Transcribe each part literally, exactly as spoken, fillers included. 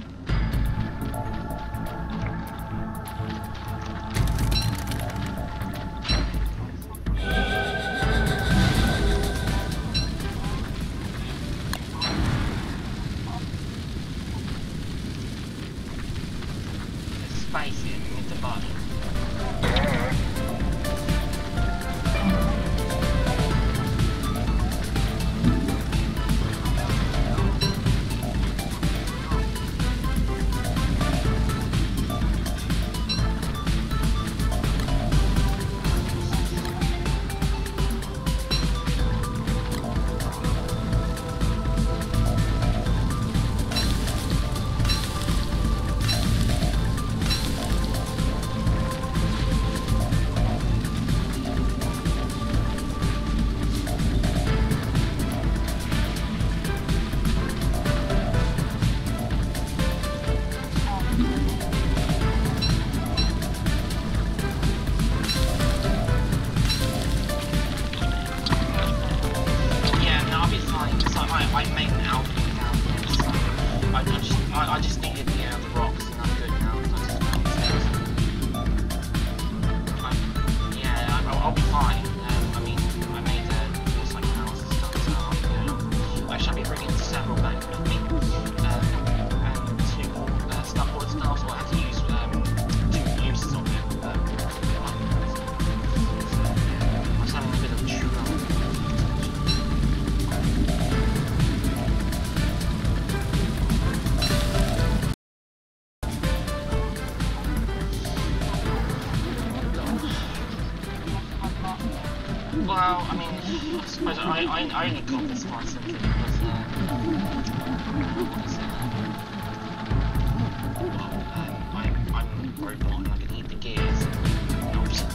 Spicy in the bottom. I made an outfit down here, so I, I just I, I just needed the, uh, the rocks, and I'm good now. I just downstairs. I, yeah, I, I'll, I'll be fine. Um, I mean, I made uh, just like house and stuff, so I'll be good. I shall be bringing several back with me, um, and two uh, snowboards now, so I have to use um, two uses of it. Um, so, yeah, I was having a bit of a trouble. Well, I mean, I suppose I, I, I only got this far simply because, uh, what is it? Well, um, I'm, I'm a robot and I can eat the gears. Not.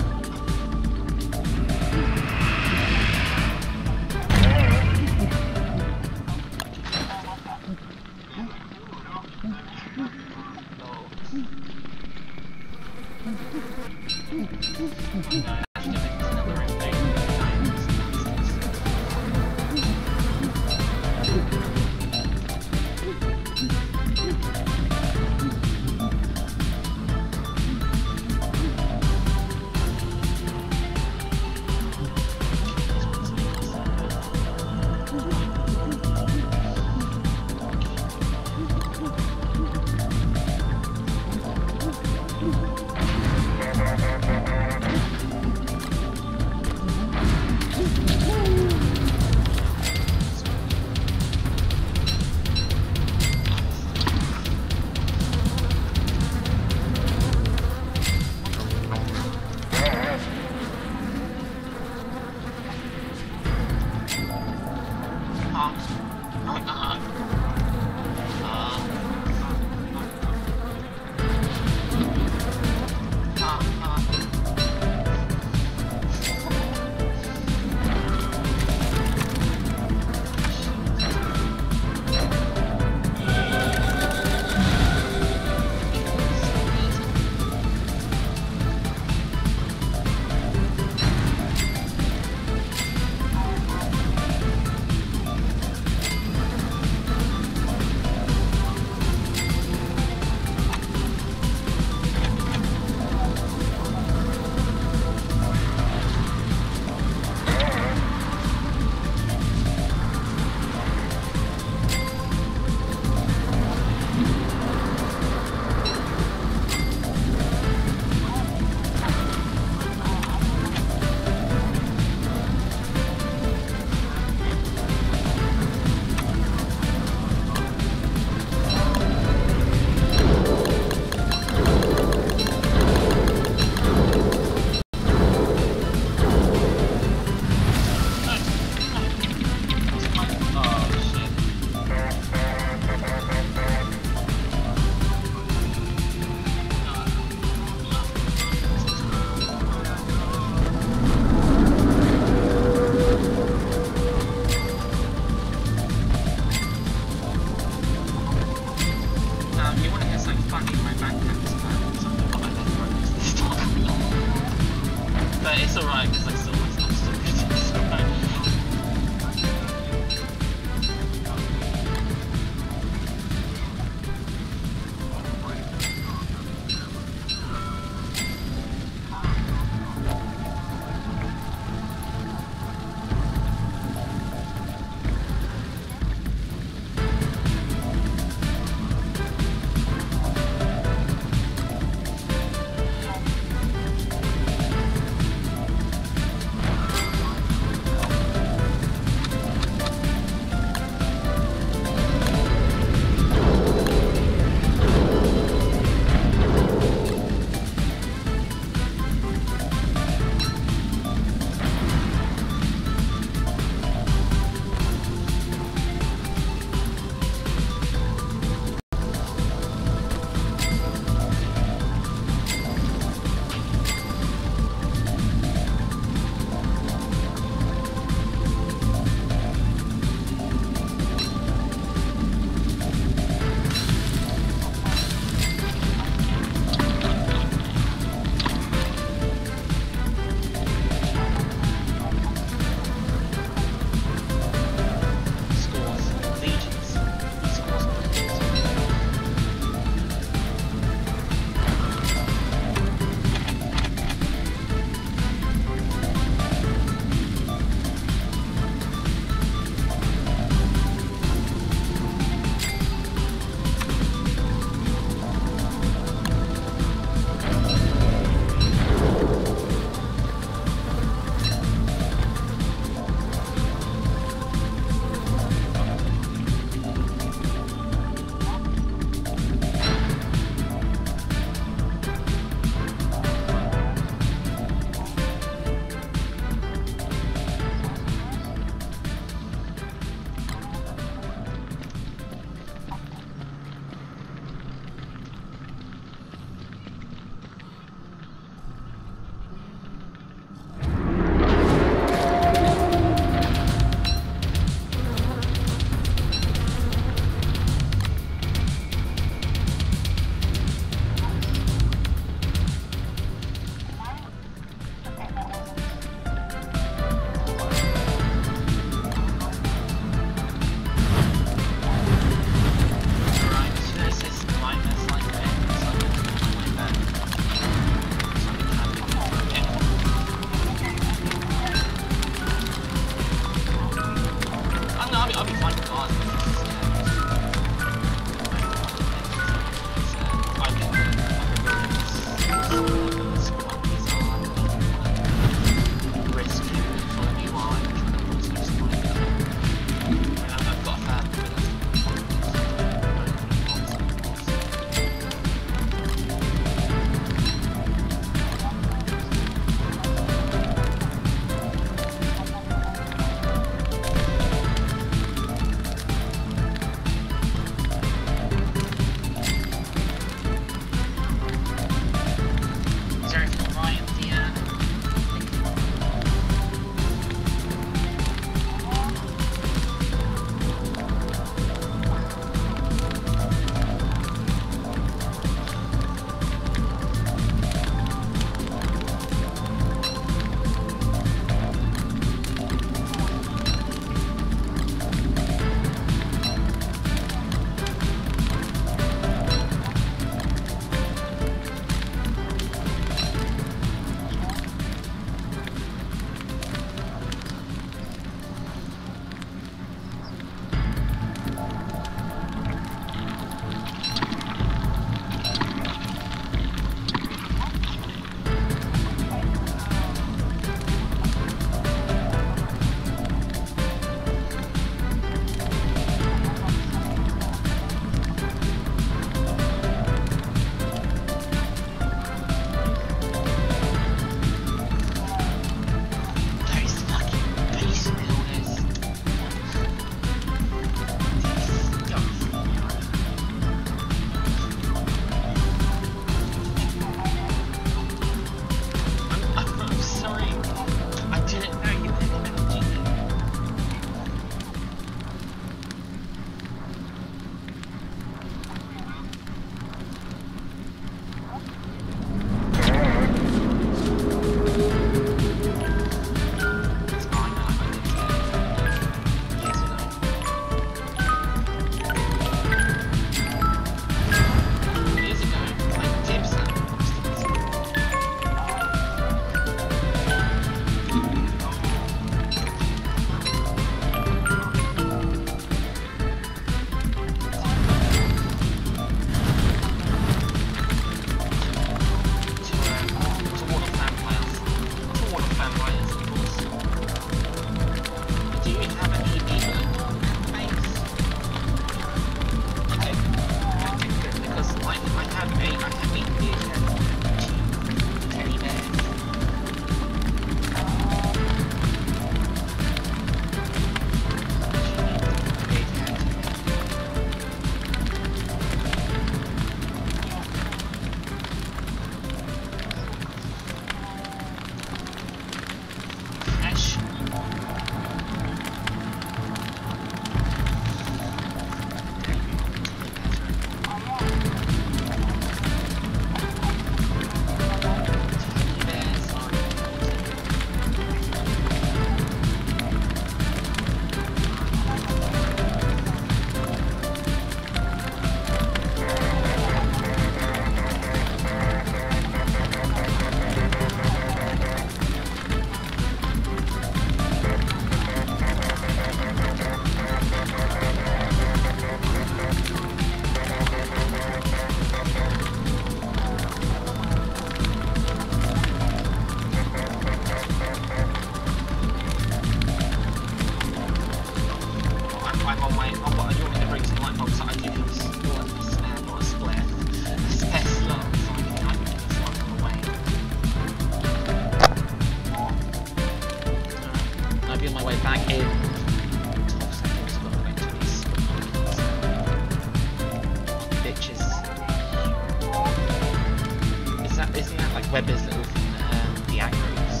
that isn't that like Webber's little thing that um, the aggregates?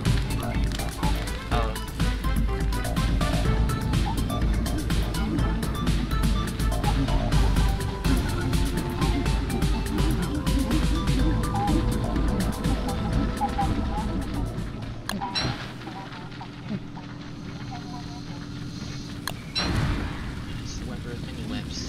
Oh. It's the Webber of mini webs.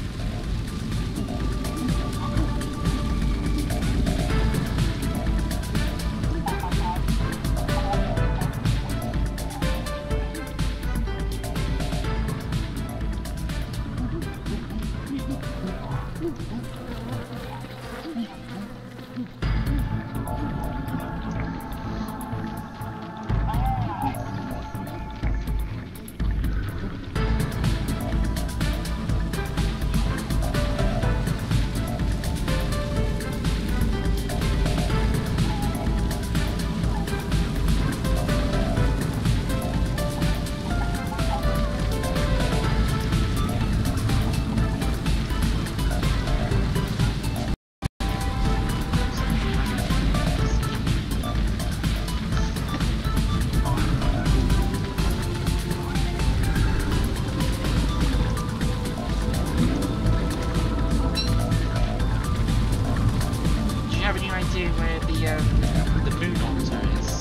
Where the um, the moon orbiter is.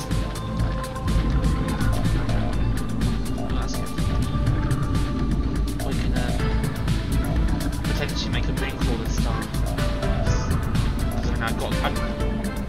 Oh, that's good. We can um, potentially make a moon falling star. Because I mean, I've got. I've,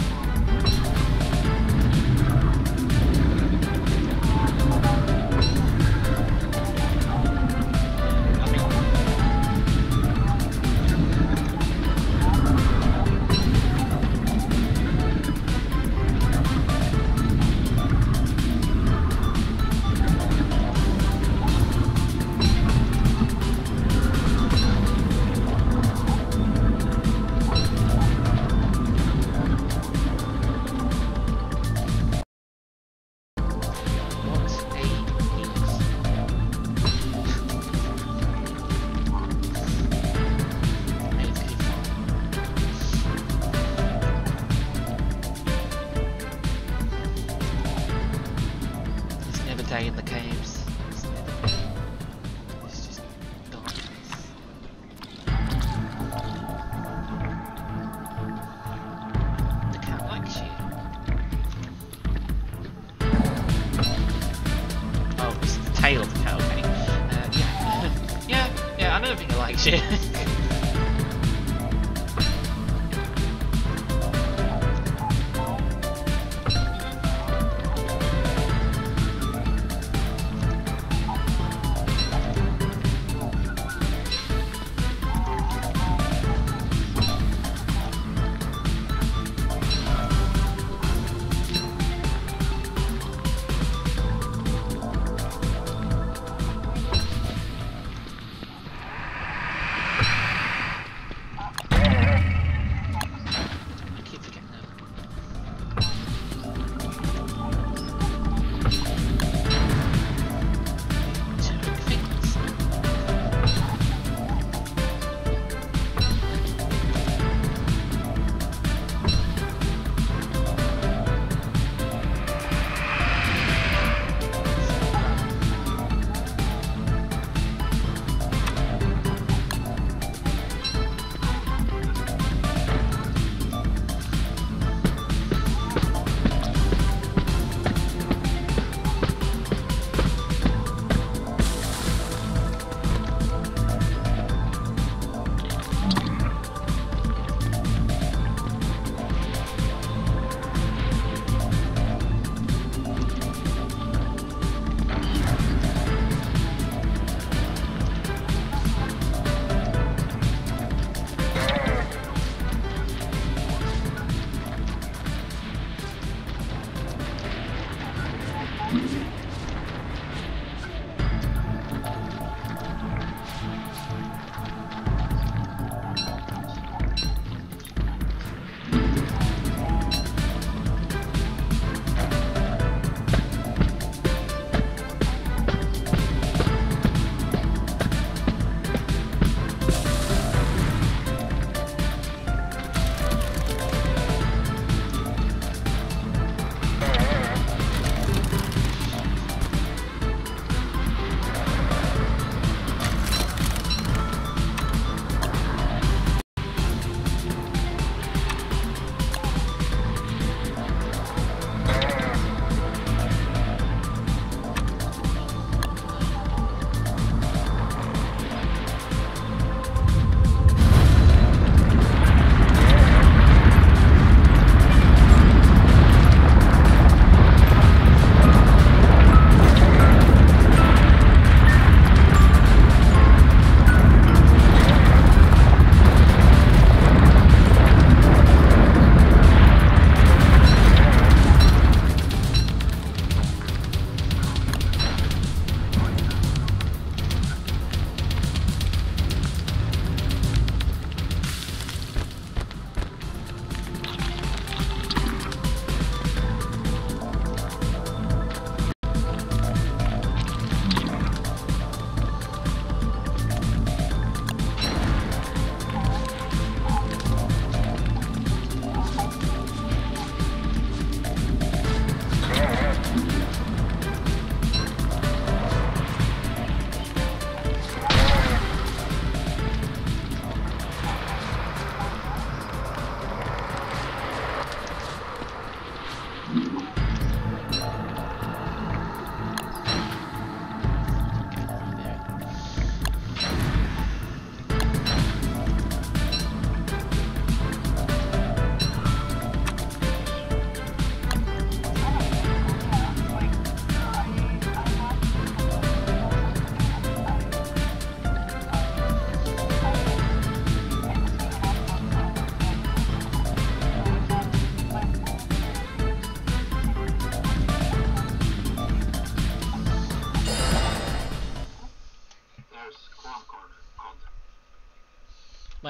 day in the caves. It's just darkness. The cat likes you. Oh, it's the tail of the cat, okay. Uh, yeah. yeah, yeah, I don't think it likes you.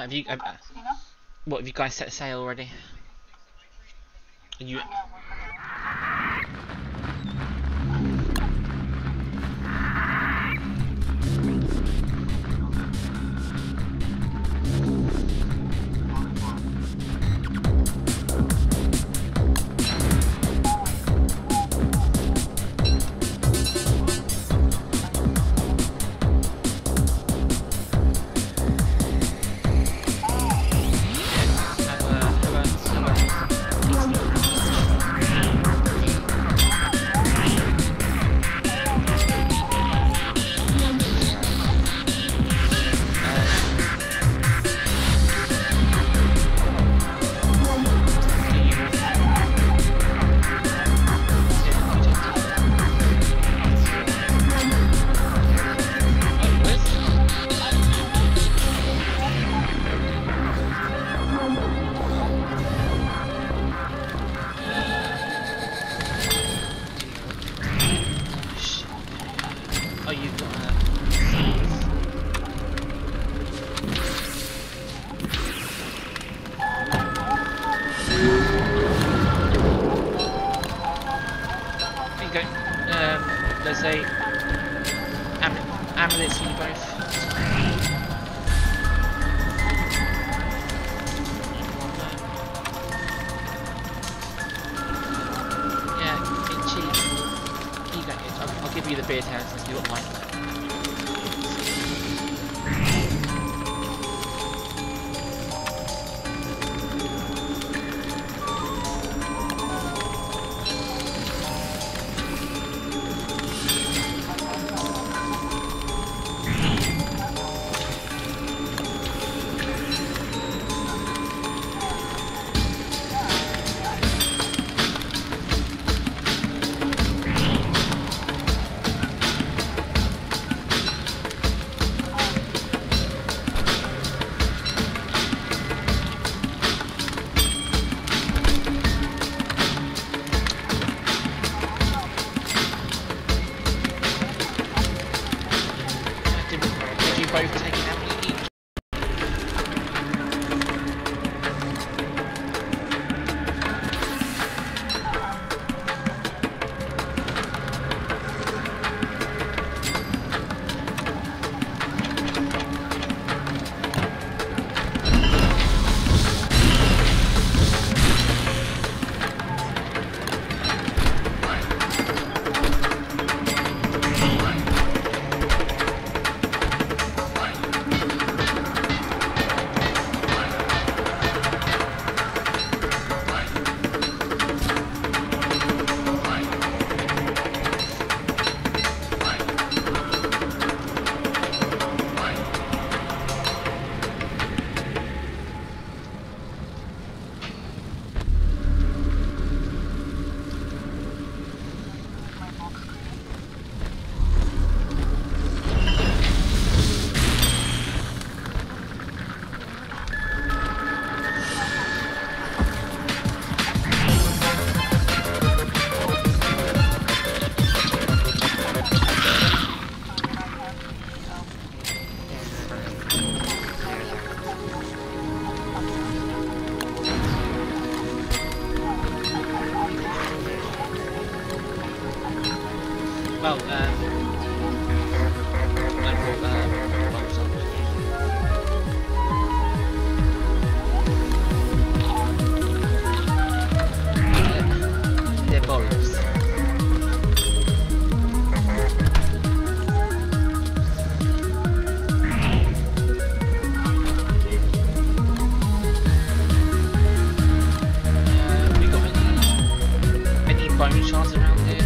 have you? Have, uh, what have you guys set sail already? Are you? Well, um, I brought uh, bombs on. They're, they're bombs. Uh, we got any, any bone shards around here?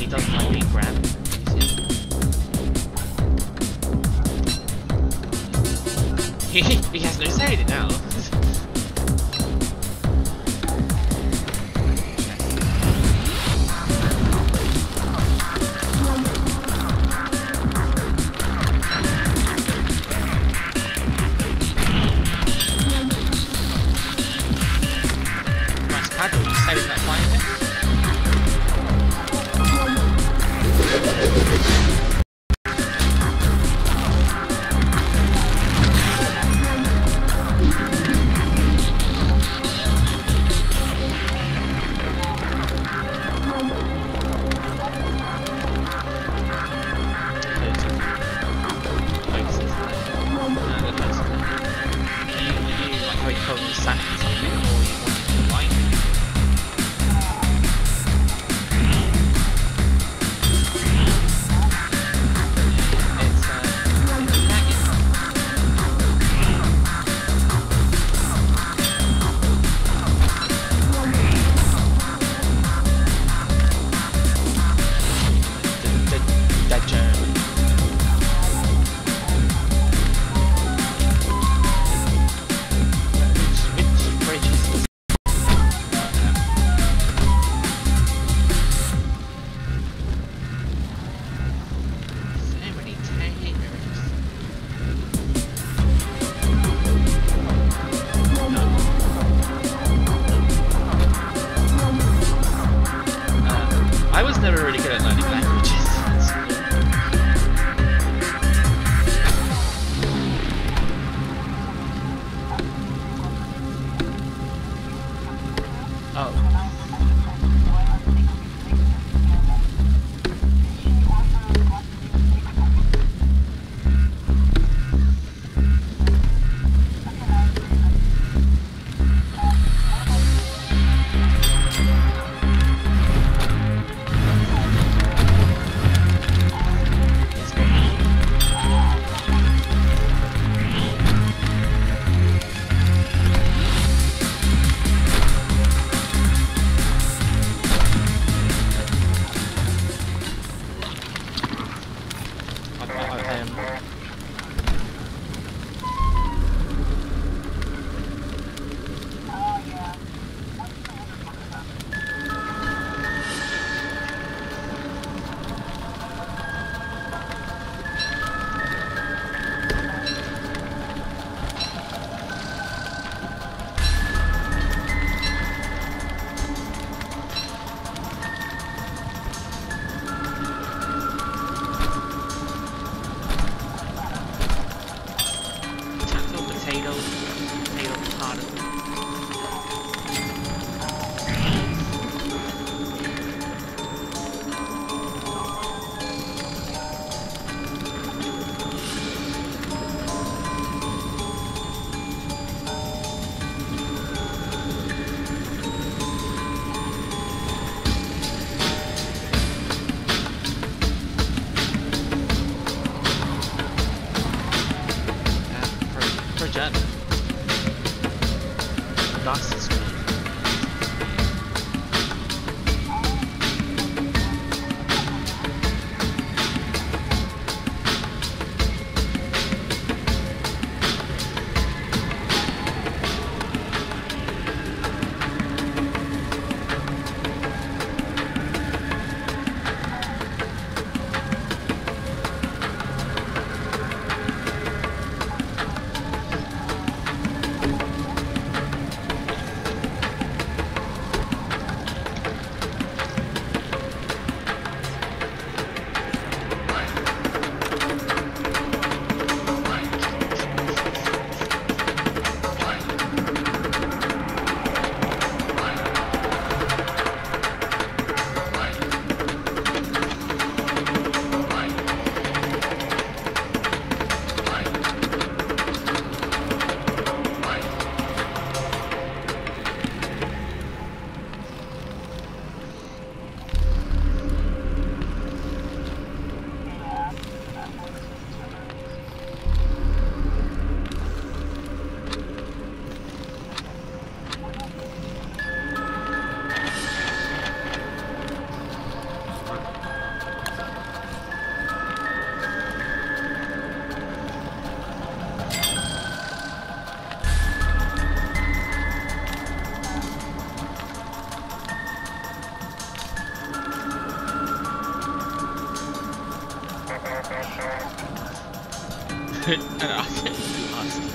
doesn't like being grabbed. He, he has no say in it now. Nice paddle, you saving that flying there? could. I don't know. I couldn't be asked.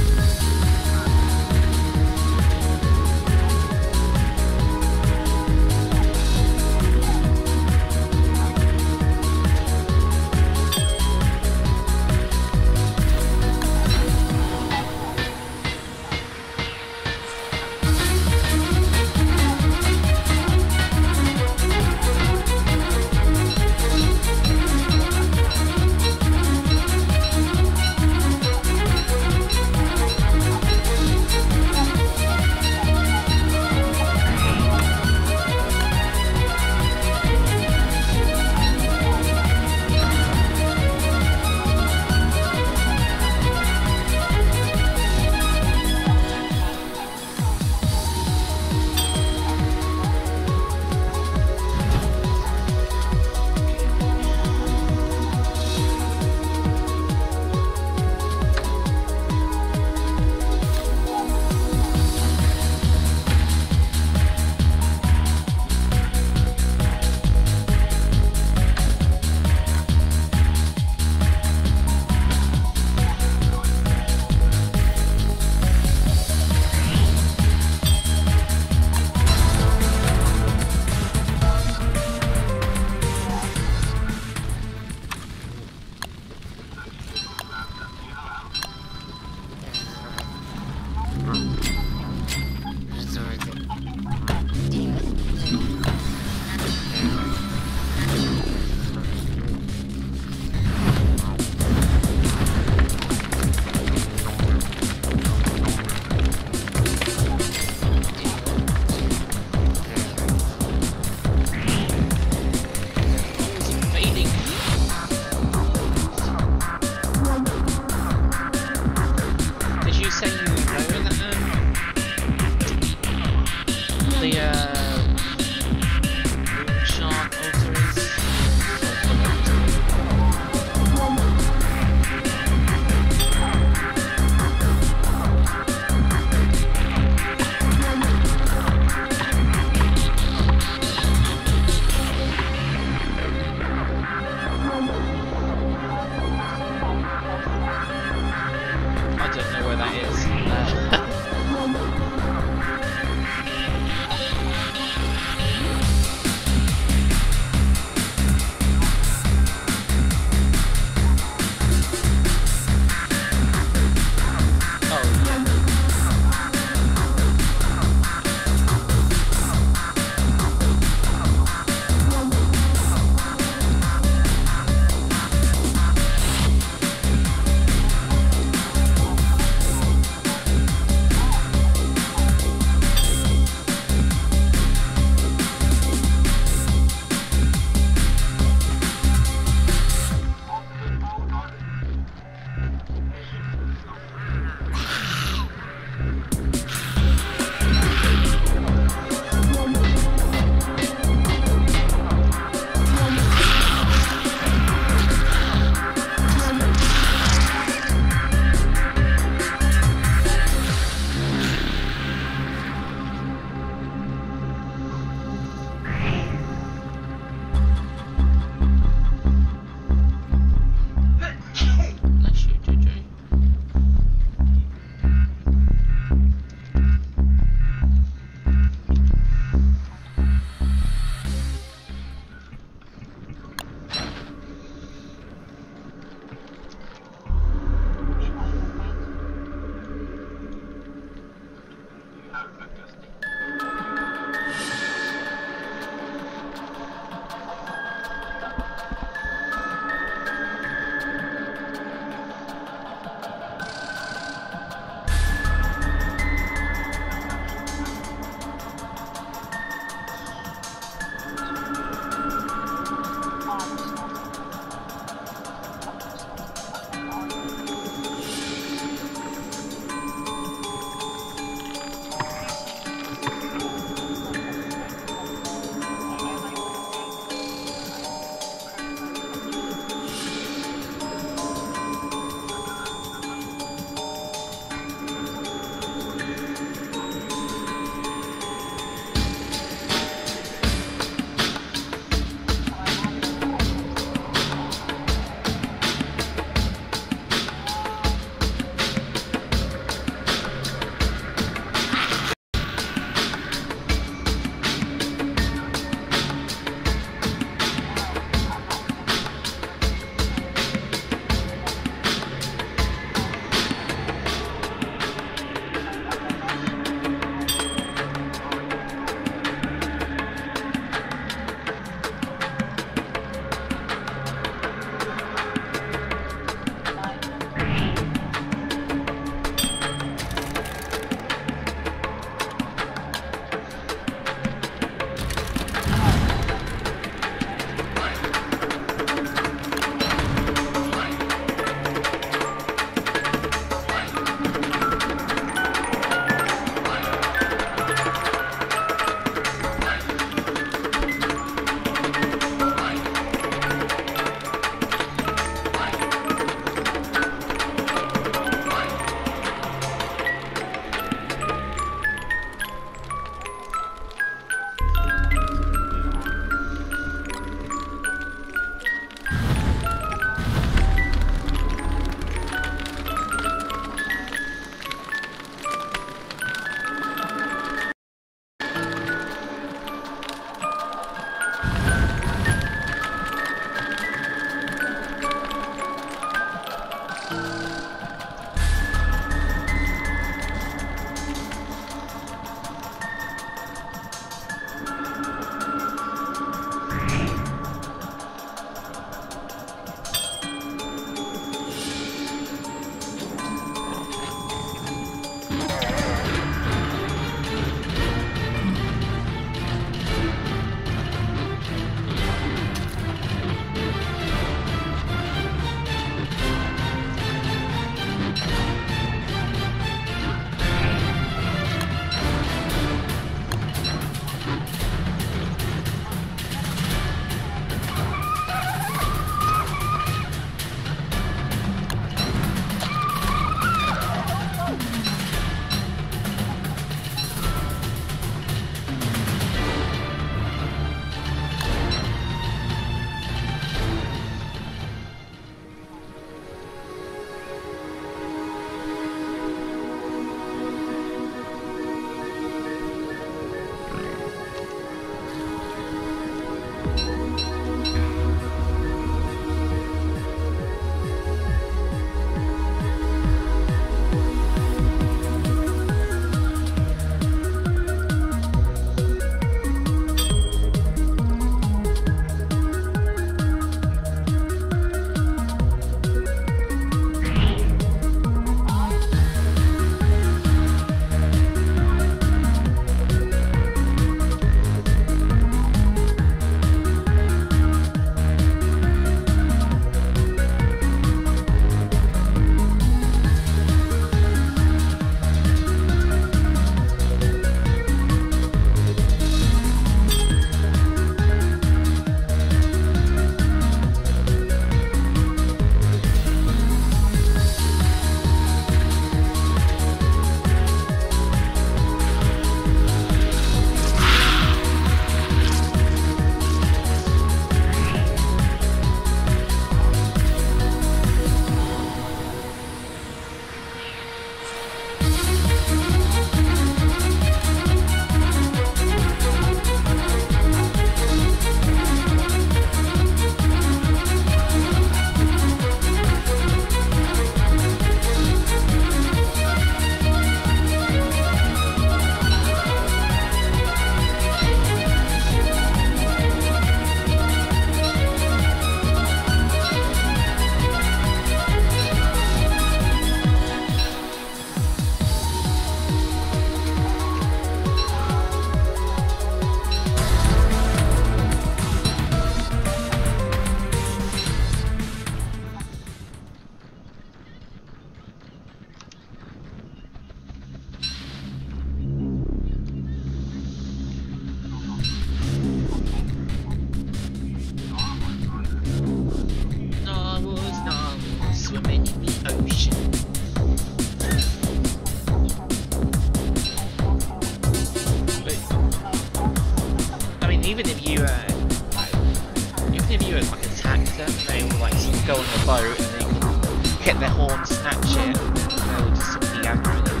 go on the boat and they hit their horn, snatch it, and then they'll just simply aggro them.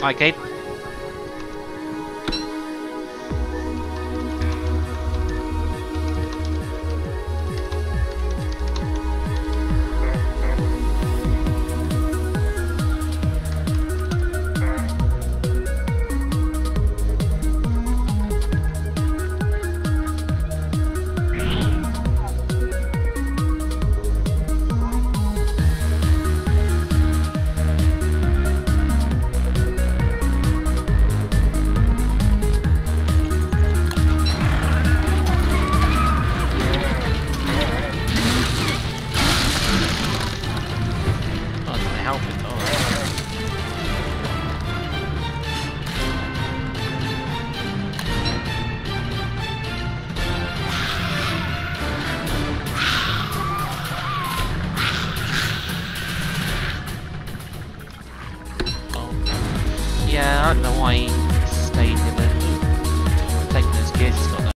Hi, Gabe. Yeah, I don't know why he stayed in it. Taking those gears, he's got that.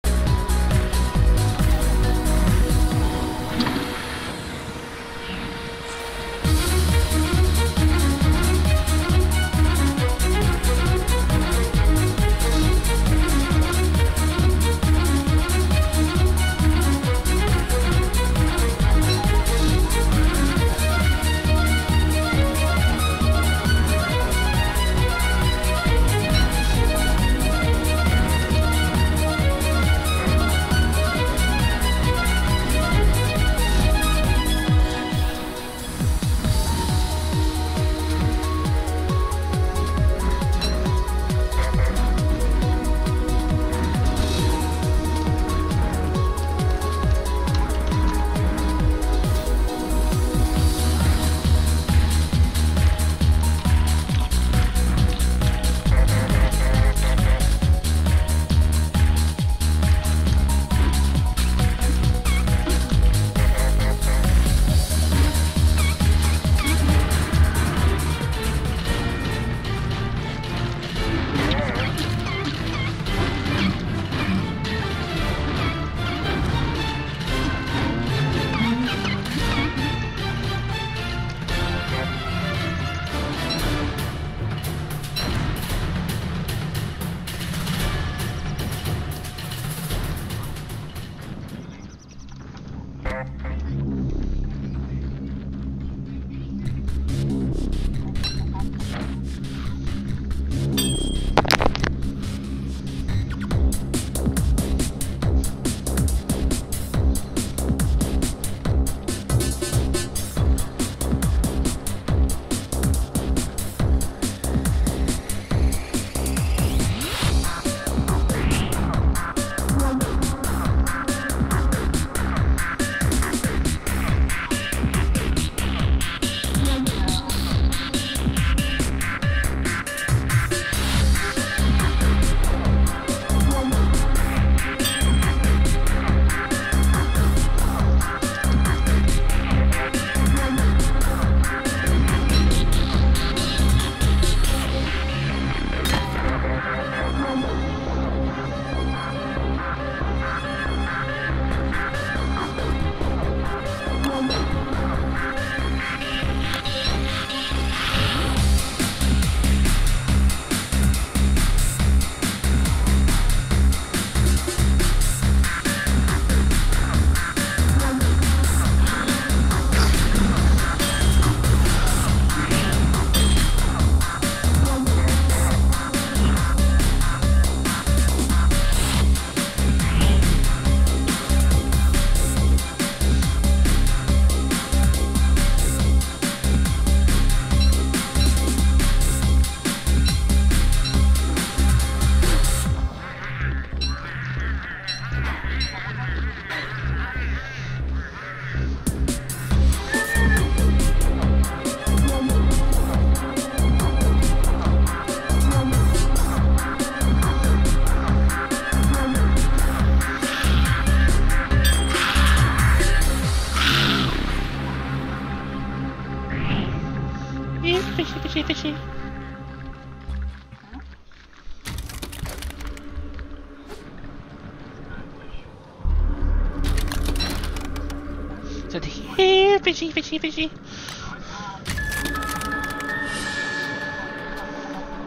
Fishy, fishy, fishy. So here, fishy, fishy, fishy.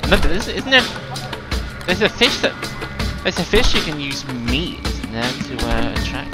Remember, this isn't there. There's a fish that. There's a fish you can use meat, isn't there, to uh, attract.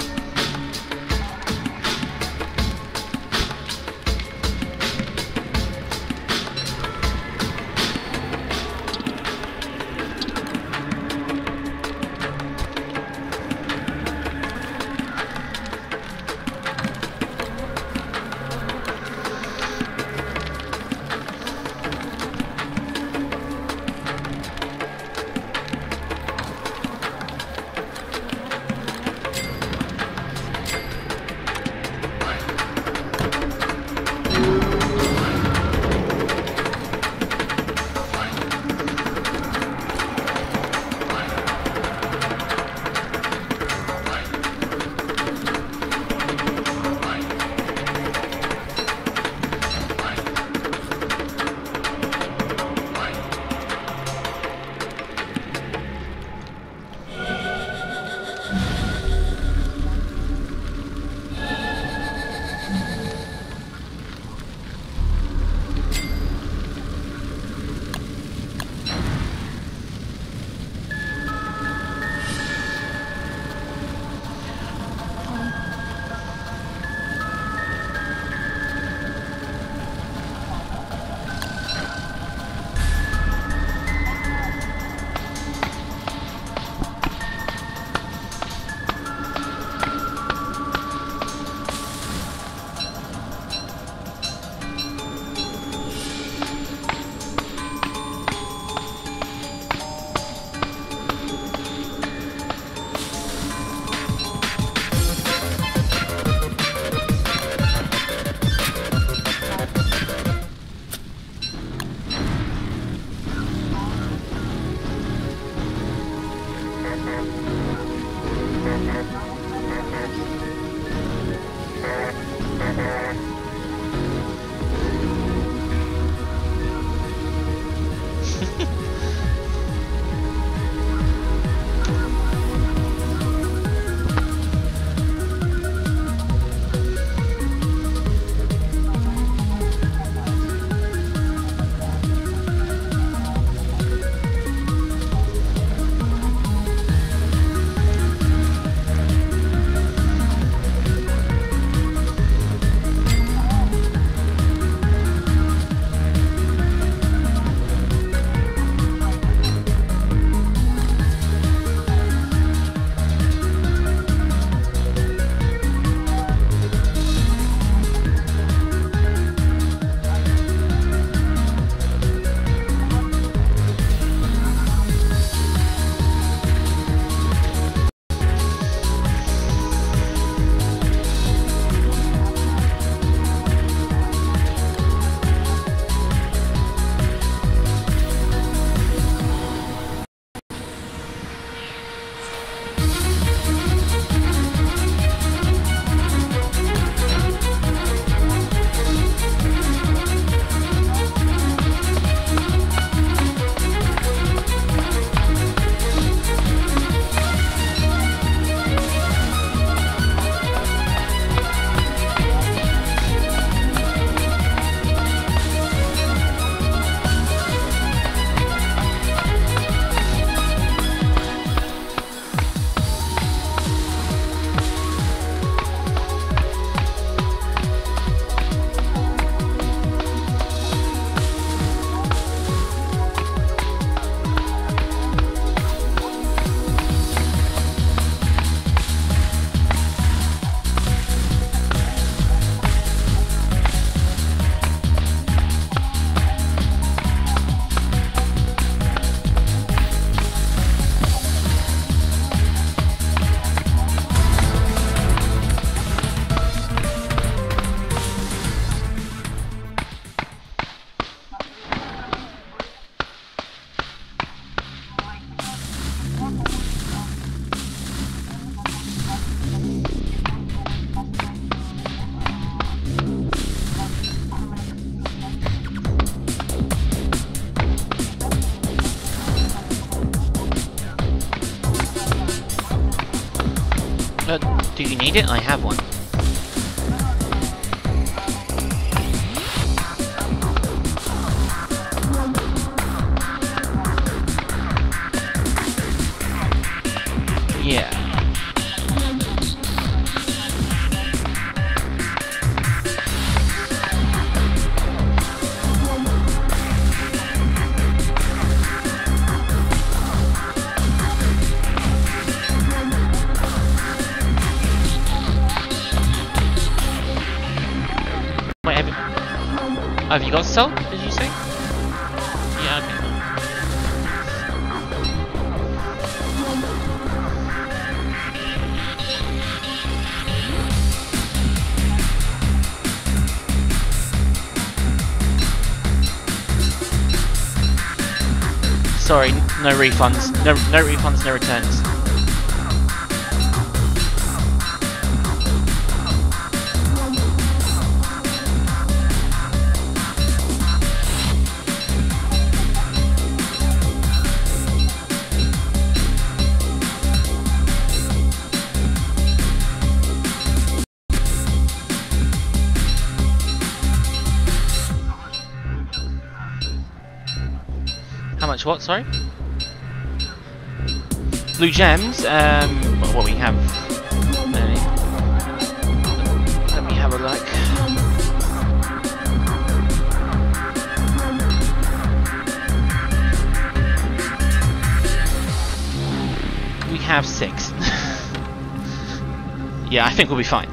Uh, do you need it? I have one. have you got salt, did you say? Yeah, okay. Sorry, no refunds. No, no refunds, no returns. How much what, sorry? Blue gems, um, what we have, let me, let me have a look. We have six. Yeah, I think we'll be fine.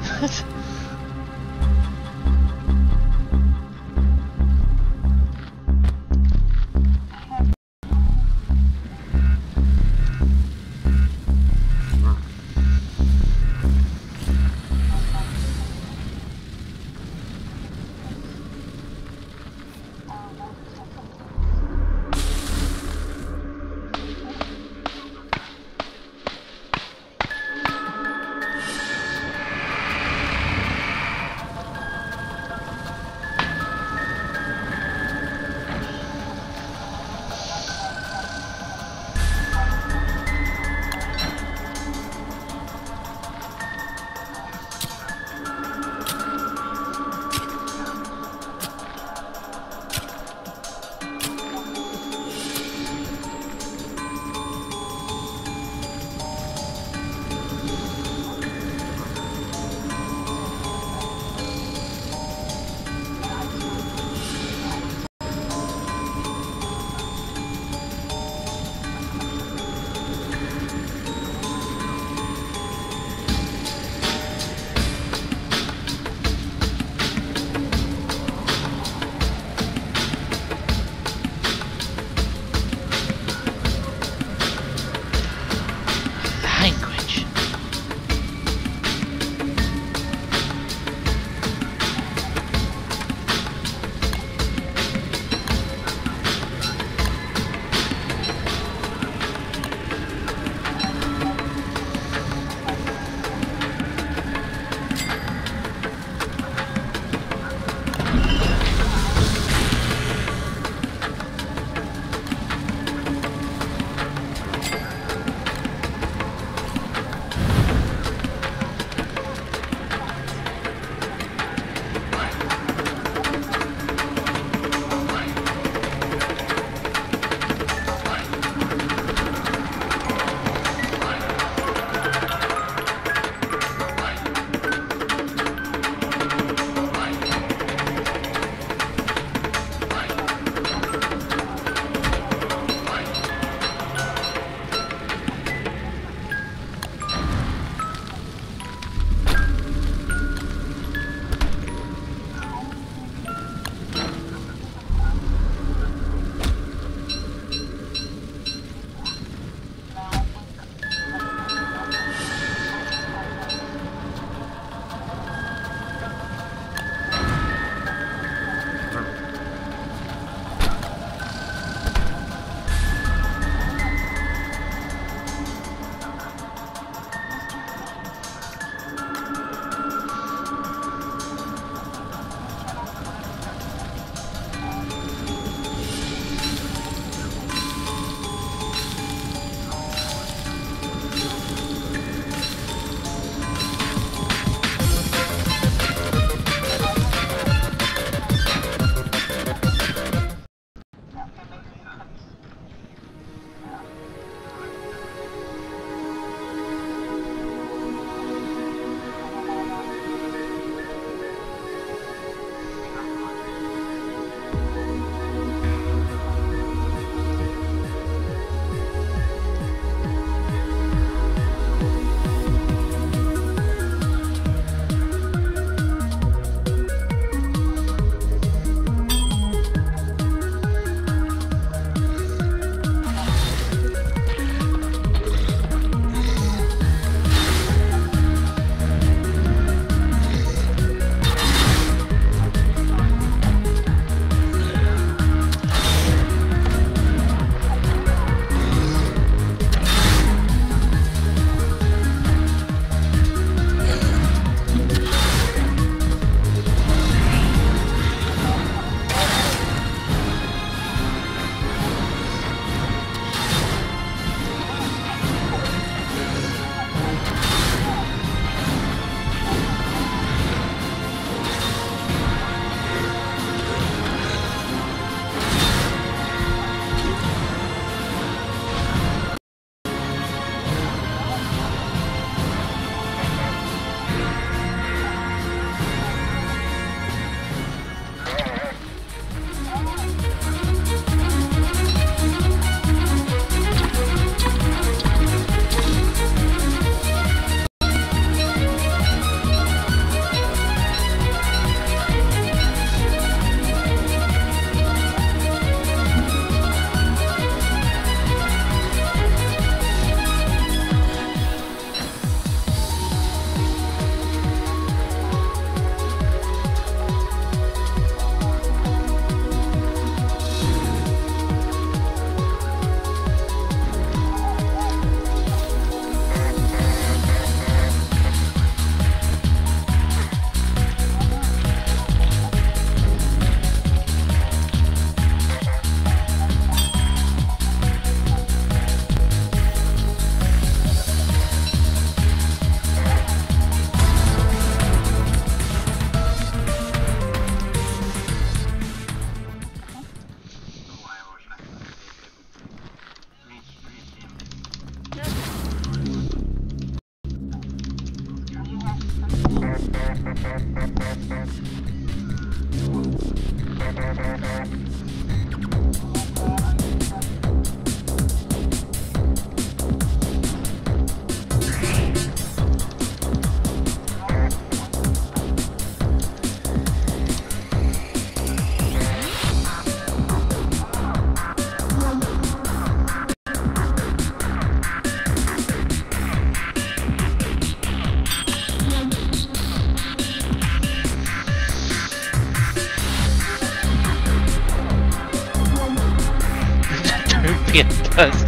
it does.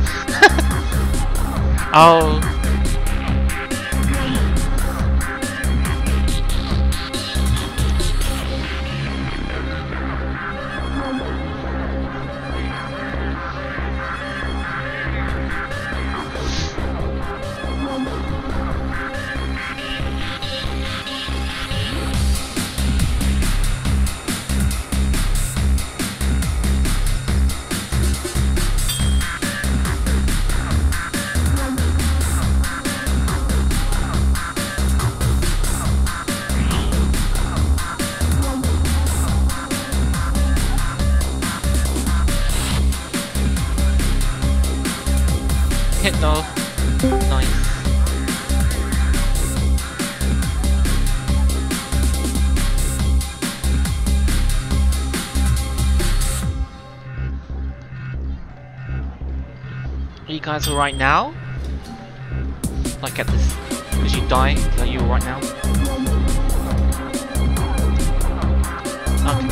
Oh. Hit though. Nice. Are you guys alright now? Like at this, because you die, are you alright now? Okay.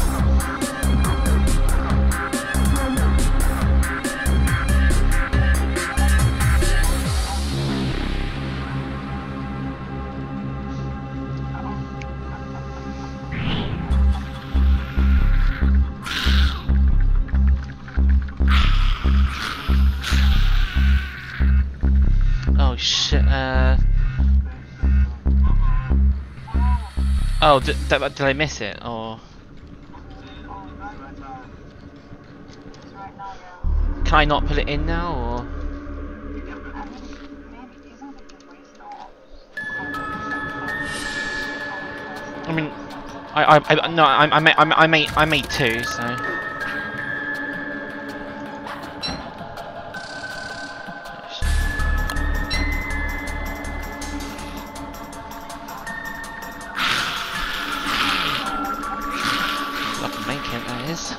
Oh shit, uh... Oh, did, did, did I miss it, or... Can I not put it in now, or...? I mean... I, I, I no, I, I, made, I, made, I made two, so... That is.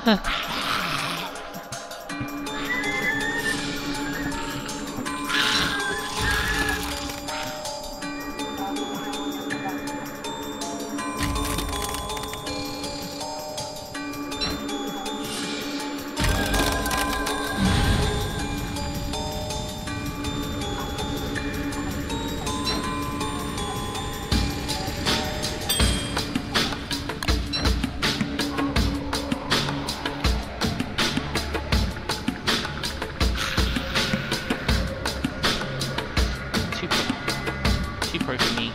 Too pro for me.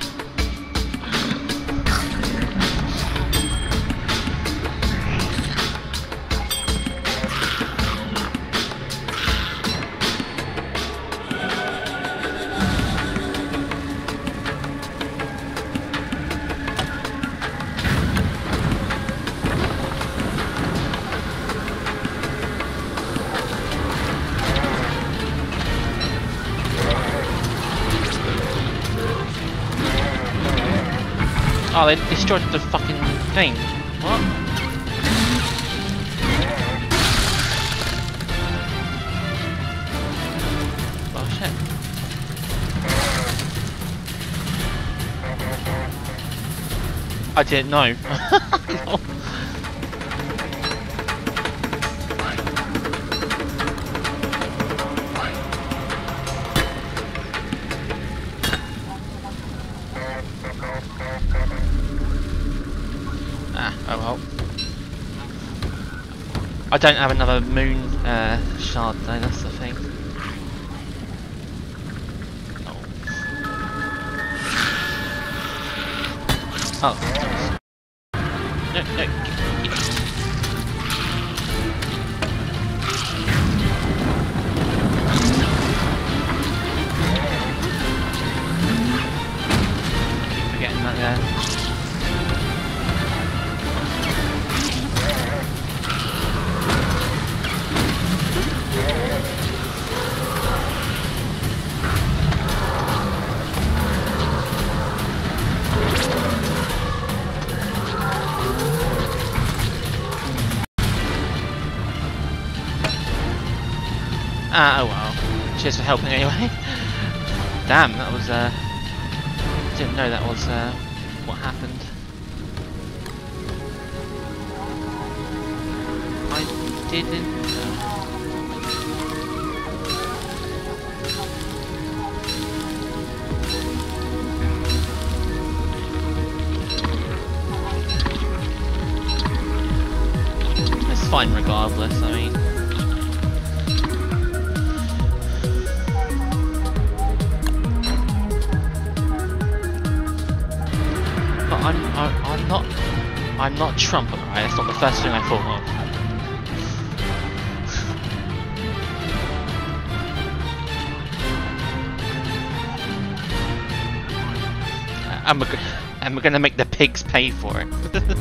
Oh, they destroyed the fucking thing. What? Oh shit. I didn't know. Ah, oh well. I don't have another moon uh, shard though, that's the thing. Oh. Oh. No, no. I keep forgetting that there. Ah, oh well. Cheers for helping anyway. Damn, that was, uh... didn't know that was, uh, what happened. I didn't know. fine regardless, I mean. But I'm, I'm, I'm not, I'm not Trump, alright? That's not the first thing I thought of. And we're, and we're gonna make the pigs pay for it.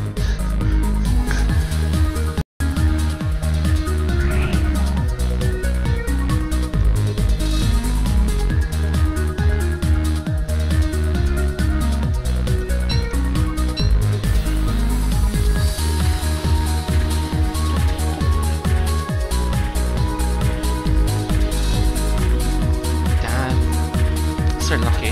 Damn. So lucky.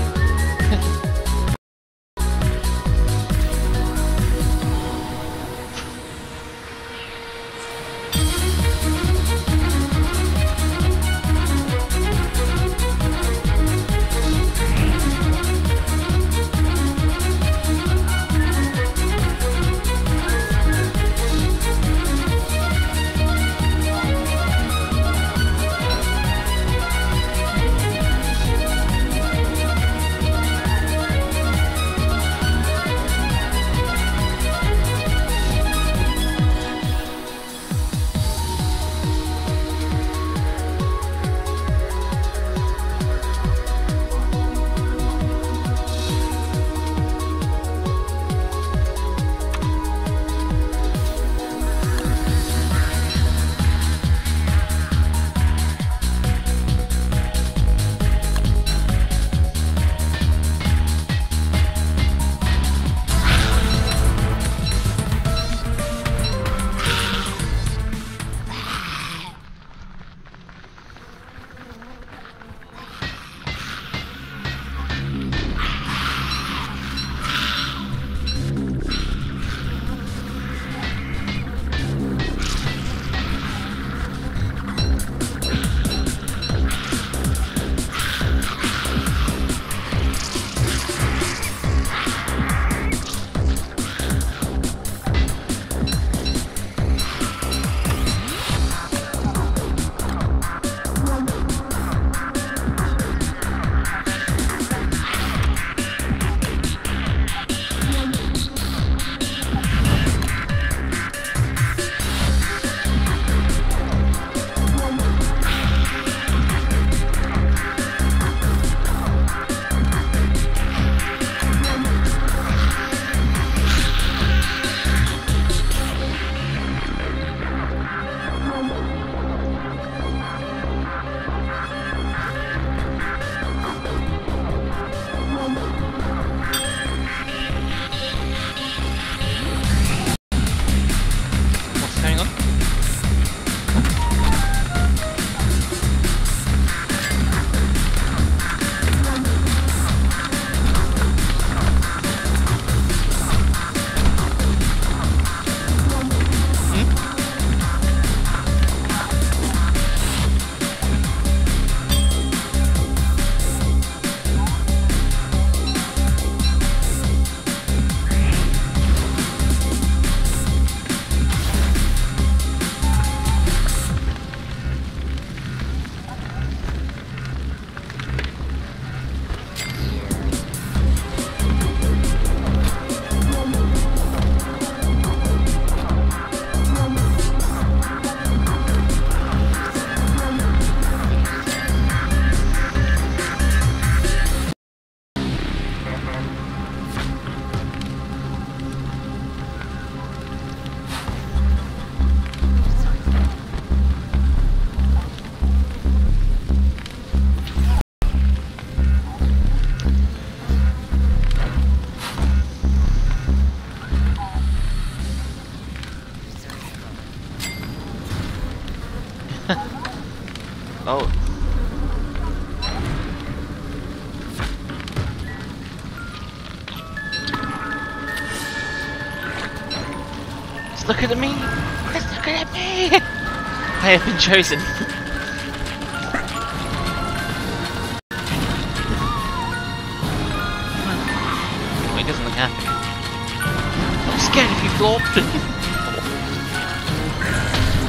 Oh. Just look at me! Just look at me! I have been chosen. Oh, he doesn't look happy. I'm scared if you flop.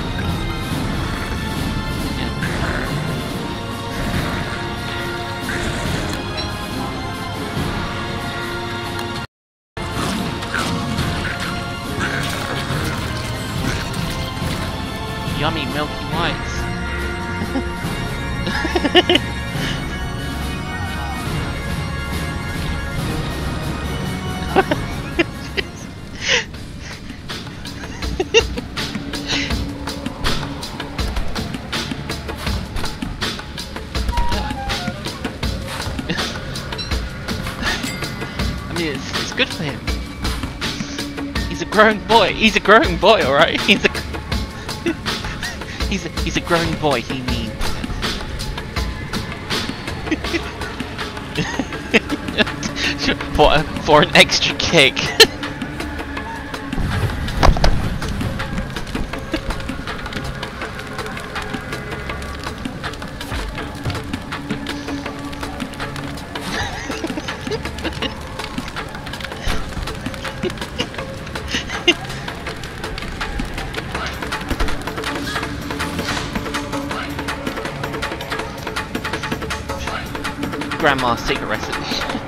yummy milky whites. I mean, it's, it's good for him. He's a growing boy. He's a growing boy, all right. He's a he's a he's a growing boy. He means. for for an extra kick. Grandma's secret recipe.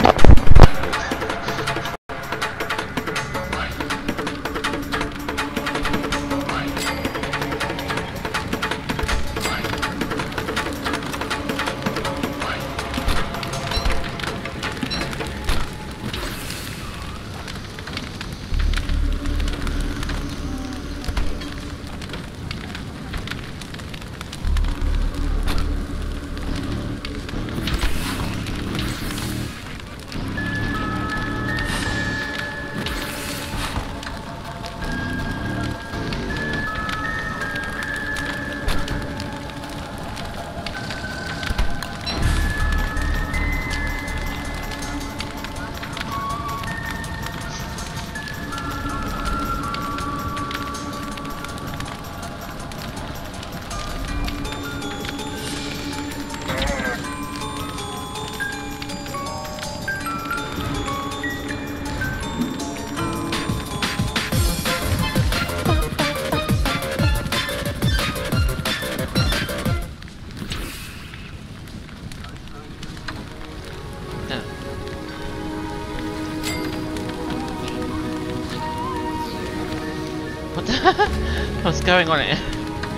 What the what's going on here?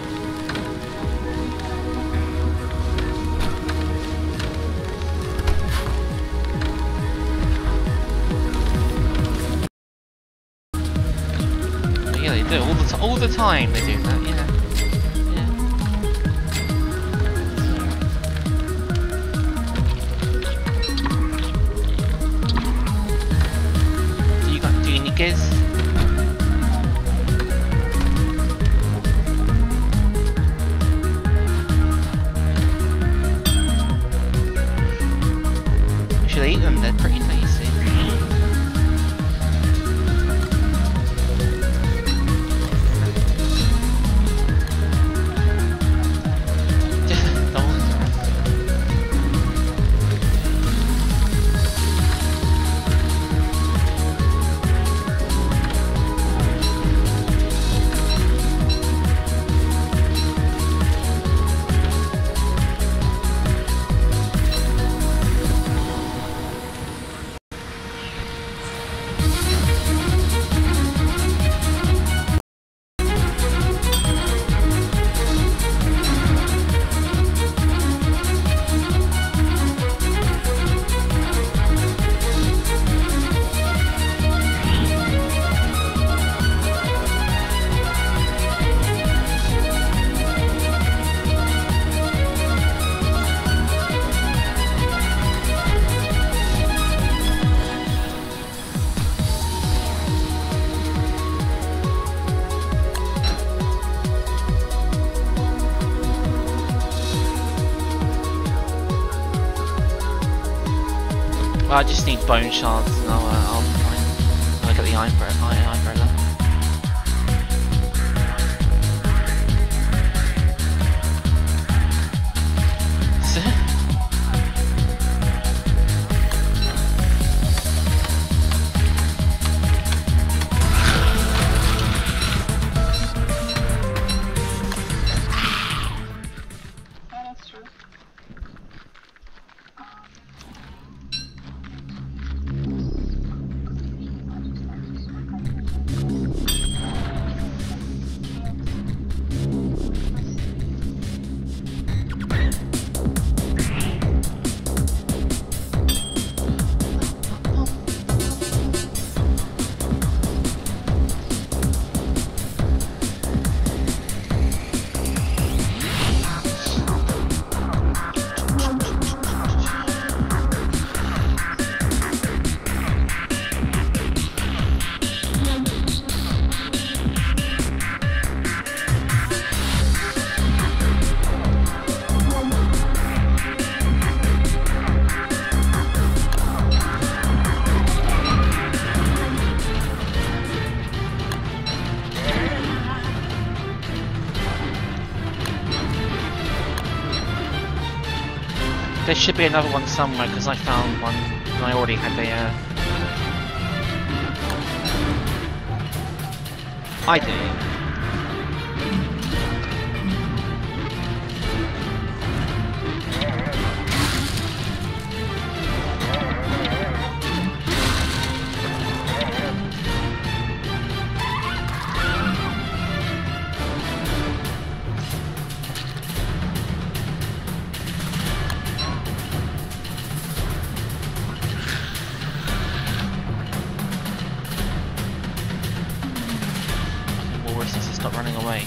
Yeah, they do all the all the time. They do that, yeah. Yeah. Do you got do you need giz? Eat them, they're pretty tasty. Well, I just need bone shards and I'll, uh, I'll find, I'll look at the iron umbrella. There should be another one somewhere because I found one and I already had a. Uh... I do. Stop running away.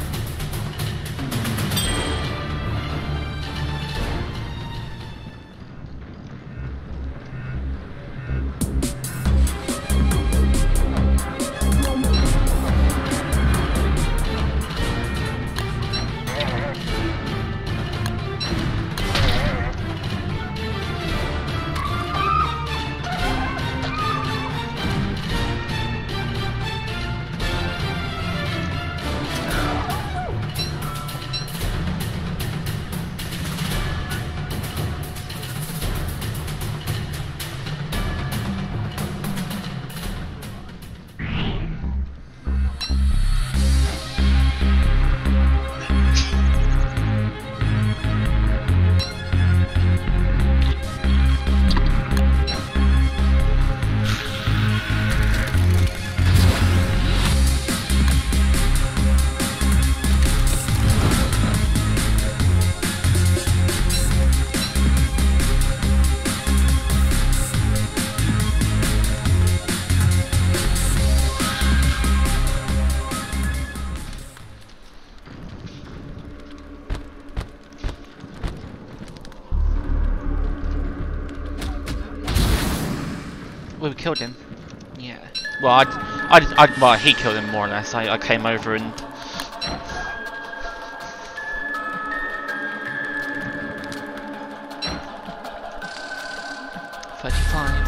Well, we killed him. Yeah. Well, I, I, I, well, he killed him more or less. I, I came over and. Thirty-five.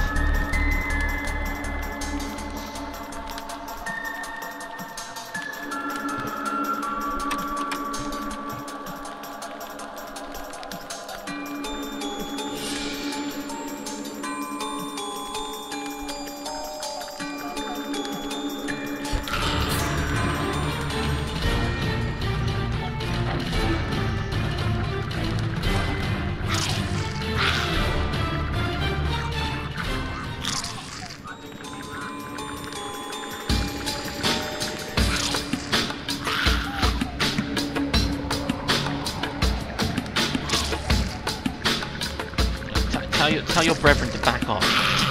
Tell your, tell your brethren to back off.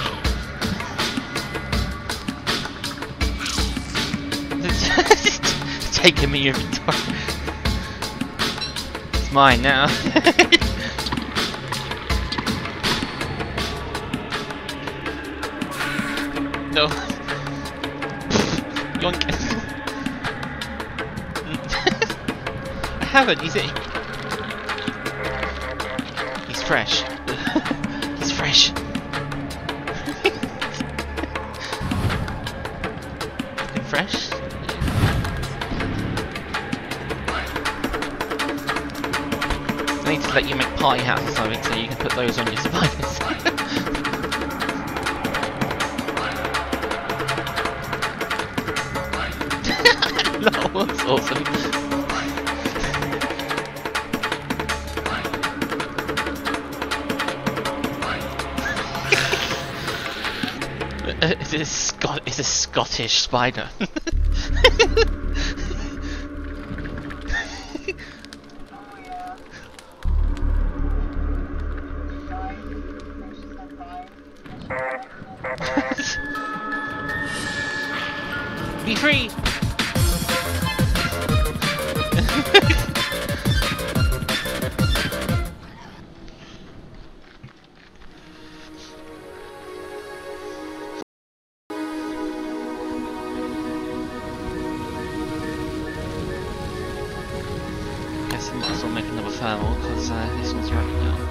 It's taking me inventory. It's mine now. No. Yoink. I haven't, he's it. He's fresh. He's fresh. Looking fresh? I need to let you make party hats or something so you can put those on your survivors. Lol, that's awesome. It's a, Scot it's a Scottish spider. Be free! Guess I might as well make another thermal because uh, this one's wrapping up.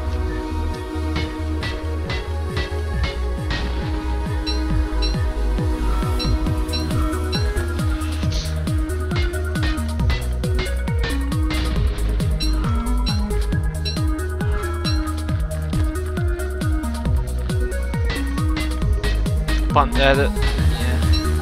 button, uh, the, yeah.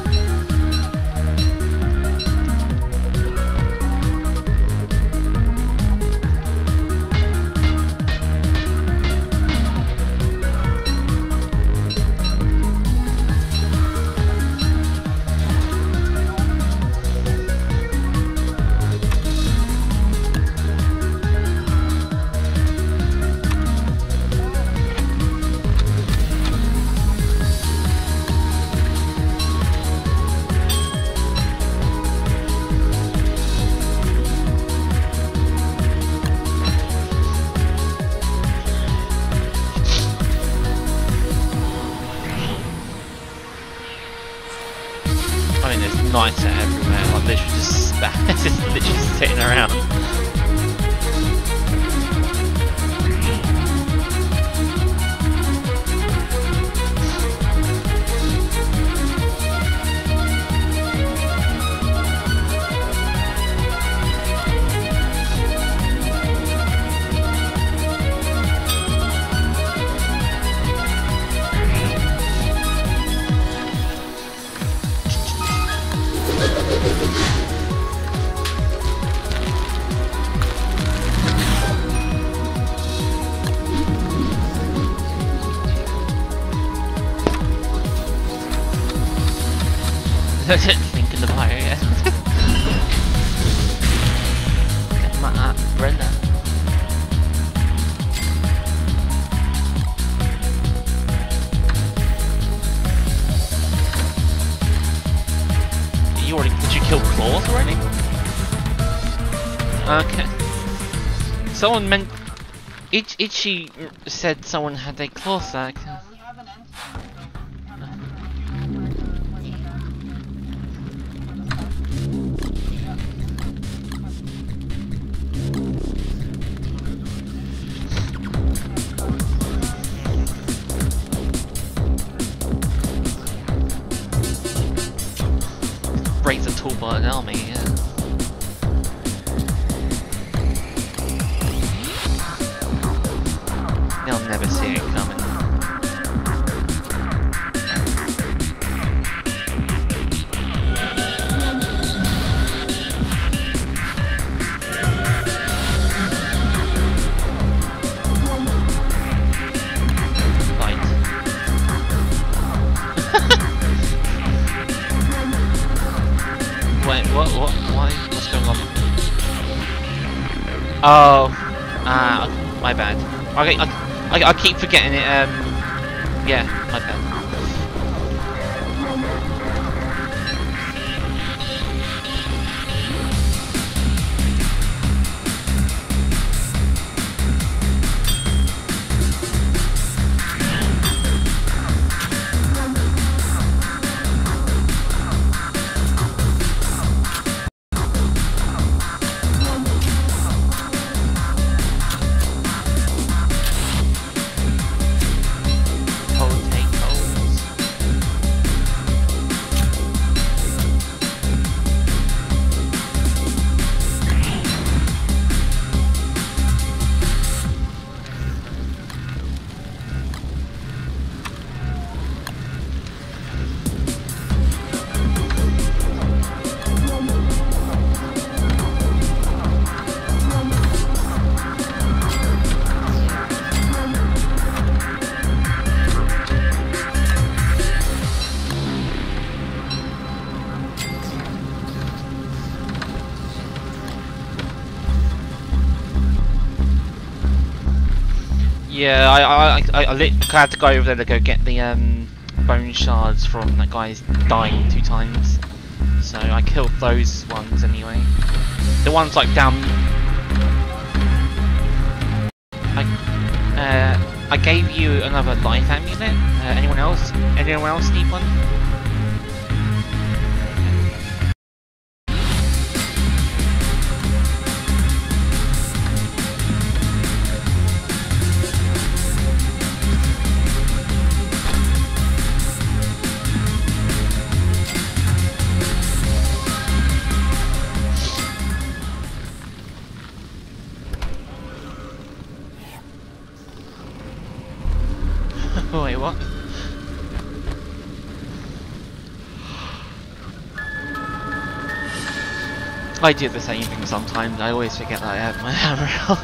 I mean, there's nicer everywhere, like literally just, just literally sitting around. Thinking about it, yeah. Get my aunt Brenda. You already did you kill claws already? Okay. Someone meant Ich Ichi said someone had a claw sack. Breaks a tool by an army, yeah. They'll never see it coming. Wait, what, what, why, what's going on? Oh, ah, uh, my bad. Okay, I, I, I keep forgetting it, um, yeah, my bad. Yeah, I I I, I lit I had to go over there to go get the um bone shards from that guy's dying two times. So I killed those ones anyway. The ones like down. I uh I gave you another life amulet. Uh, anyone else? Anyone else need one? Wait, what? I do the same thing sometimes. I always forget that I have my hammer out.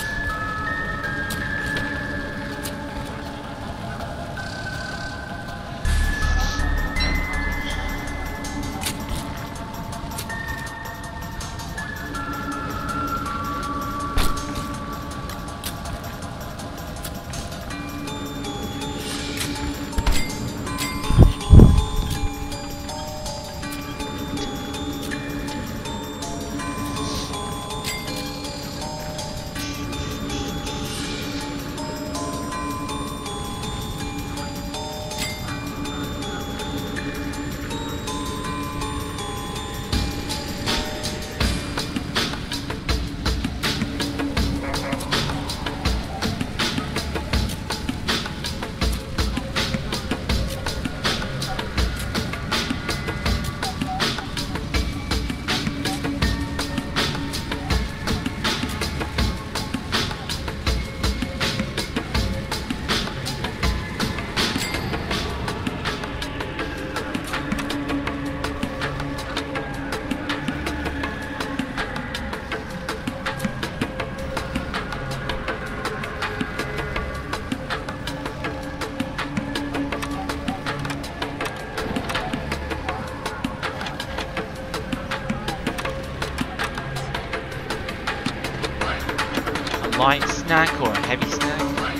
Light snack or a heavy snack?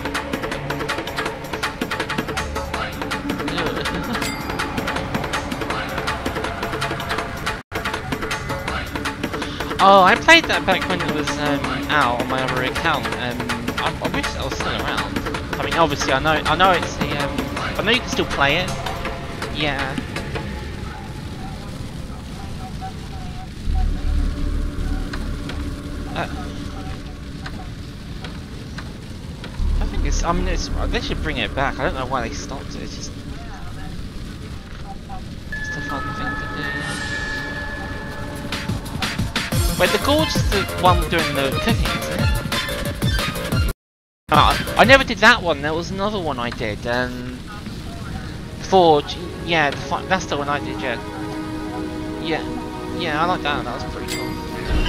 Oh, I played that back when it was um, out on my other account. Um, I, I wish that was still around. I mean, obviously, I know, I know it's the. Um, I know you can still play it. Yeah. Uh, It's, I mean, it's, they should bring it back. I don't know why they stopped it. It's just, it's a fun thing to do. Wait, the gorge is the one doing the cooking, is it? Oh, I never did that one. There was another one I did. Um, Forge. Yeah, the fi that's the one I did. Yeah. Yeah. Yeah, I like that. That was pretty cool.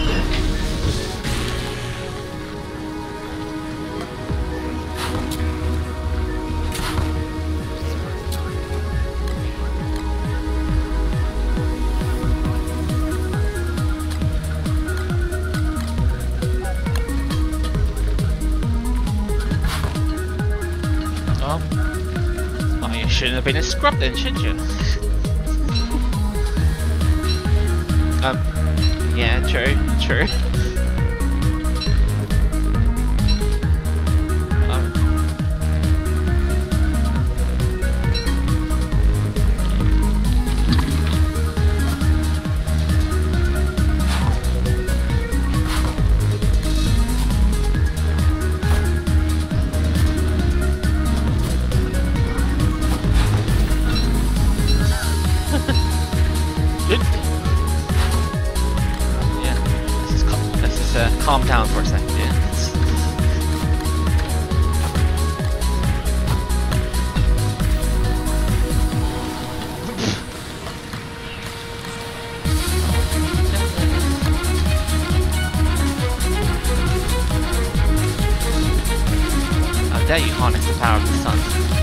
Shouldn't have been a scrub then, should you? um, yeah, true, true. um. Calm down for a second, yeah. How dare you harness the power of the sun?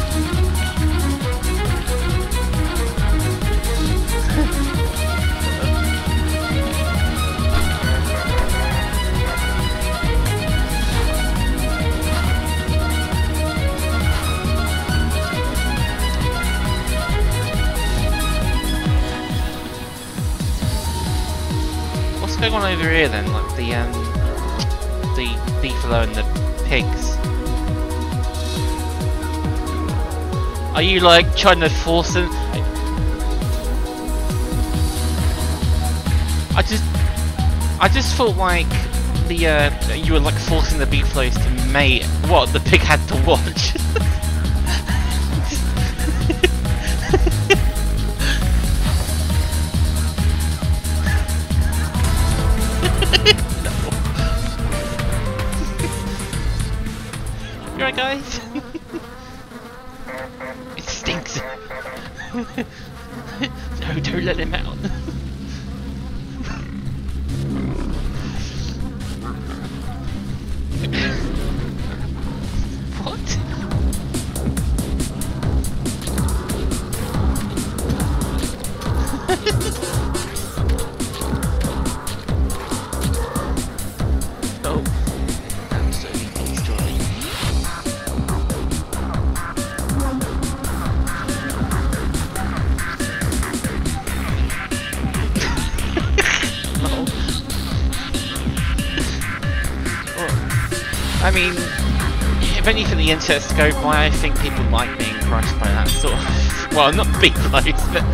What's going on over here then? Like the um, the beefalo and the pigs. Are you like trying to force them? I just, I just felt like the uh, you were like forcing the beefaloes to mate. What the pig had to watch. You alright, guys? It stinks. No, don't let him out. mean, if anything the internet's to go by, I think people like being crushed by that sort of... Well, not being close, but...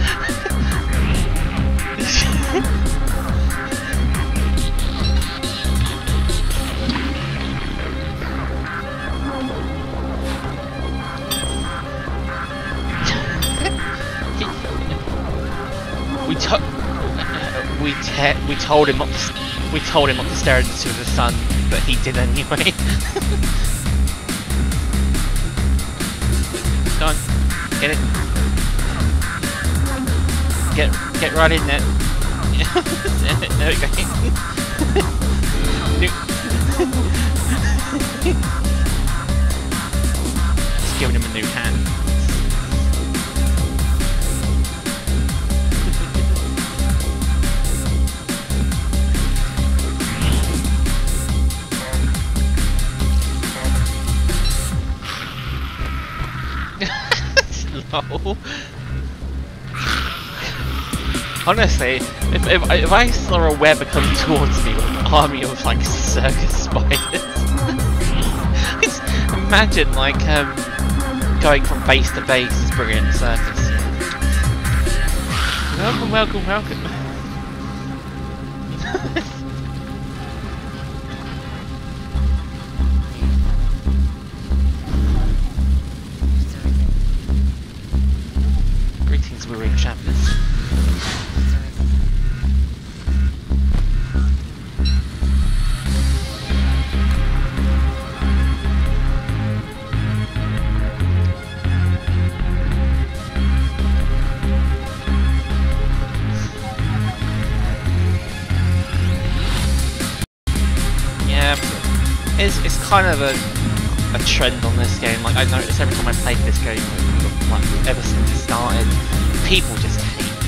we to we te we told him not to we told him not to stare into the sun, but he did anyway. Go on, get it. Get get right in there. There we go. Just giving him a new hand. No. Honestly, if, if, if I saw a web come towards me with an army of like circus spiders, just imagine like um, going from base to base is brilliant circus. Welcome, welcome, welcome. Greetings, weary travelers. It's, it's kind of a, a trend on this game. Like I notice every time I play this game, like ever since it started, people just hate it.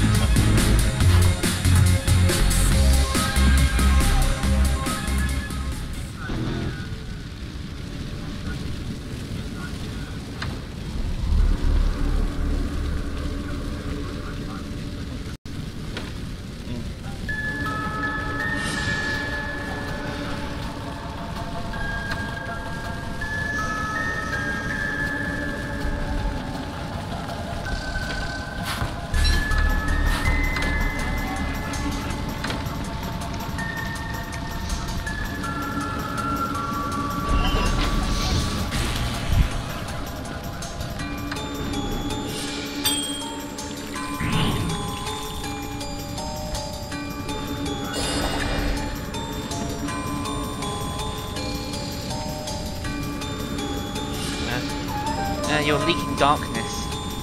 Uh, you're leaking darkness.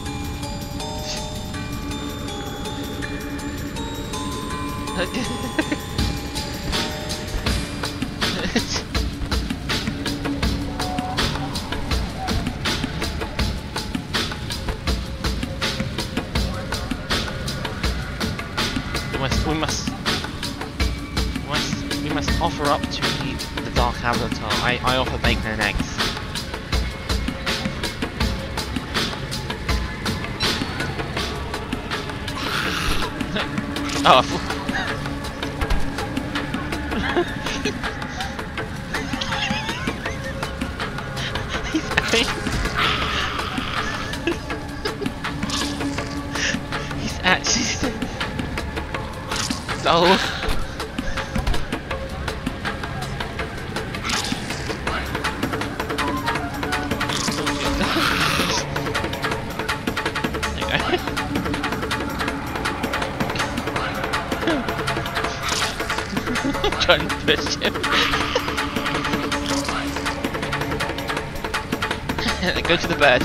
we must, we must, we must, we must offer up to the, the Dark Avatar. I, I offer bacon and eggs. Oh. He's He's actually oh. Trying to push him. Go to the bed.